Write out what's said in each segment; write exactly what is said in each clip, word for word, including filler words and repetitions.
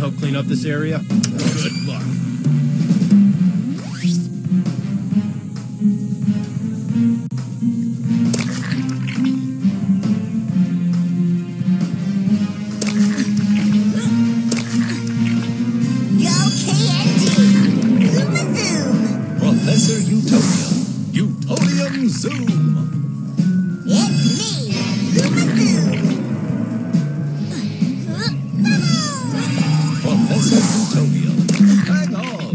help clean up this area? Good luck. Professor Utonium. Utonium Zoom. It's me, Zuma Zoom. Professor Utonium. Hang on.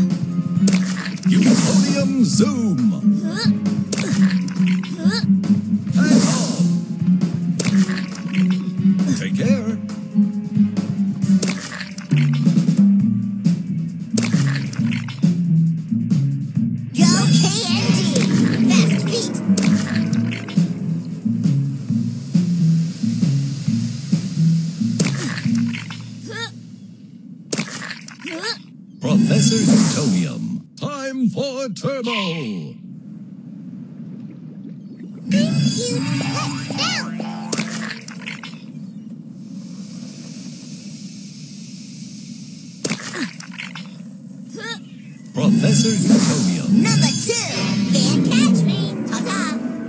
Utonium Zoom. Hang on. Take care. Professor Utonium, time for turbo! Thank you. Let's bounce. Professor Utonium. Number two. Can't catch me. Ta-ta.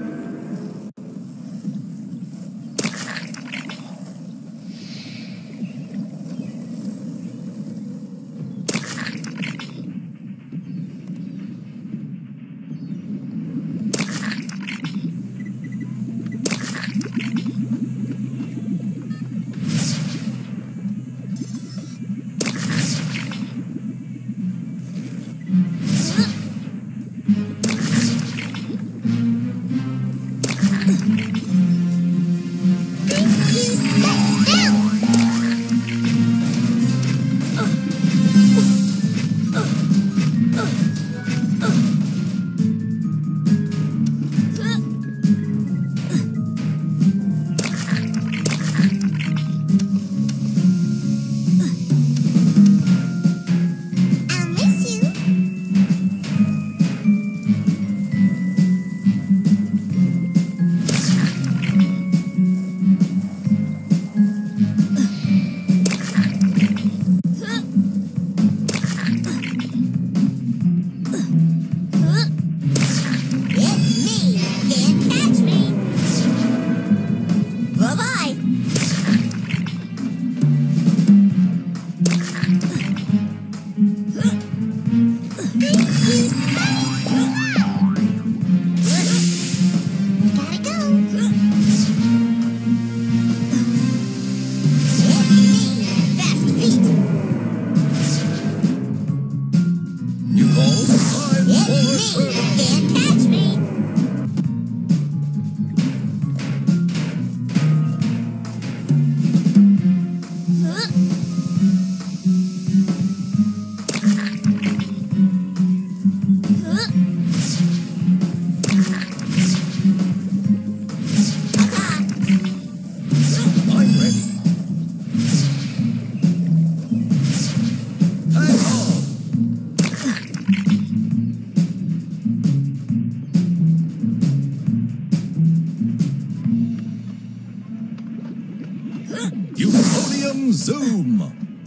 Utonium Zoom.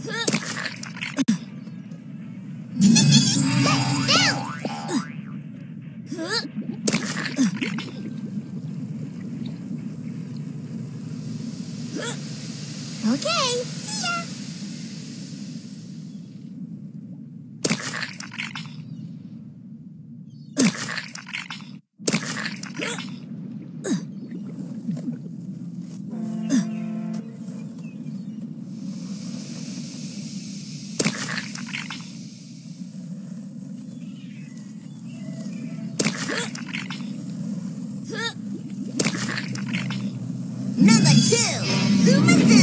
Okay, see ya. Number two, Zuma Zoom.